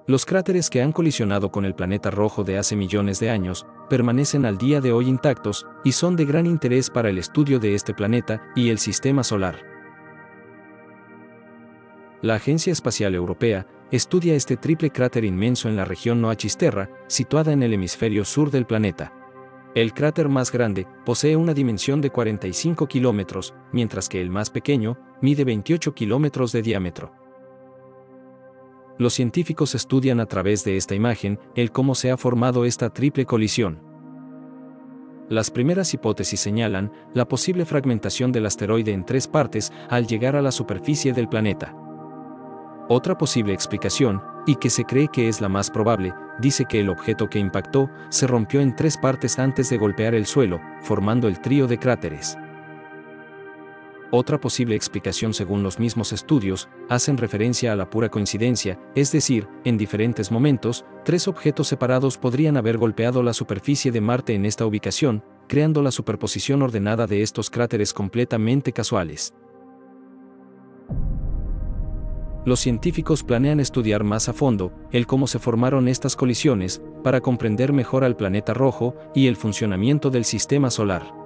Los cráteres que han colisionado con el planeta rojo de hace millones de años permanecen al día de hoy intactos y son de gran interés para el estudio de este planeta y el sistema solar. La Agencia Espacial Europea estudia este triple cráter inmenso en la región Noa Cisterra, situada en el hemisferio sur del planeta. El cráter más grande posee una dimensión de 45 kilómetros, mientras que el más pequeño mide 28 kilómetros de diámetro. Los científicos estudian a través de esta imagen el cómo se ha formado esta triple colisión. Las primeras hipótesis señalan la posible fragmentación del asteroide en 3 partes al llegar a la superficie del planeta. Otra posible explicación, y que se cree que es la más probable, dice que el objeto que impactó se rompió en 3 partes antes de golpear el suelo, formando el trío de cráteres. Otra posible explicación, según los mismos estudios, hacen referencia a la pura coincidencia, es decir, en diferentes momentos, 3 objetos separados podrían haber golpeado la superficie de Marte en esta ubicación, creando la superposición ordenada de estos cráteres completamente casuales. Los científicos planean estudiar más a fondo el cómo se formaron estas colisiones para comprender mejor al planeta rojo y el funcionamiento del sistema solar.